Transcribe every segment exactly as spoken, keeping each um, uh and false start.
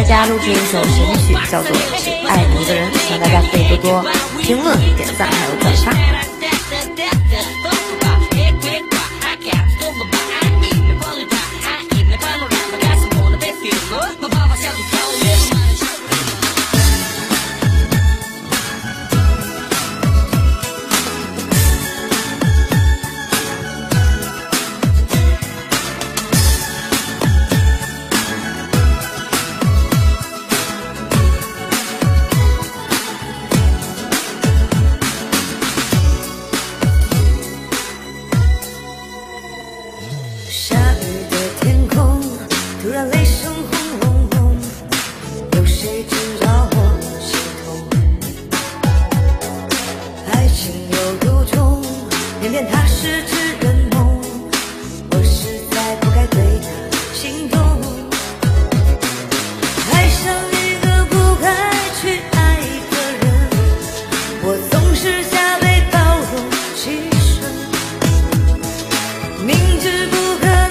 家录制一首神曲，叫做《只爱你一个人》，希望大家可以多多评论、点赞还有转发。 下雨的天空，突然雷声轰隆隆，有谁知道我心痛？爱情有独钟，偏偏它是只人梦，我实在不该对它心动。爱上一个不该去爱的人，我总是加倍包容牺牲，明知不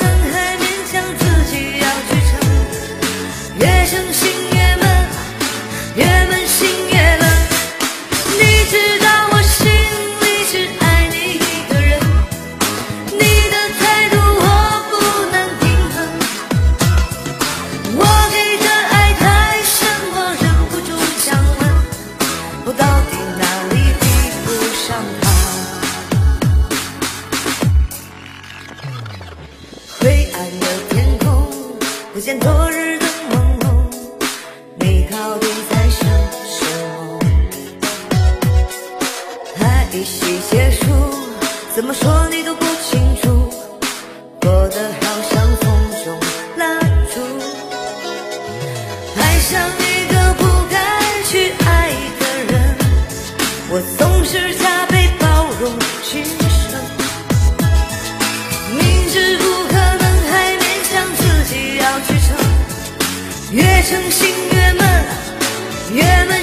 越伤心越闷，越闷心越冷。你知道我心里只爱你一个人，你的态度我不能平衡。我给的爱太深，我忍不住想问，我到底哪里比不上他？灰暗的天空，不见昨日的梦。你到底在想什么？爱戏结束，怎么说你都不清楚，过得好像风中蜡烛。爱上一个不该去爱的人，我总是加倍包容牺牲，明知不可能还勉强自己要去撑，越诚心越闷，越闷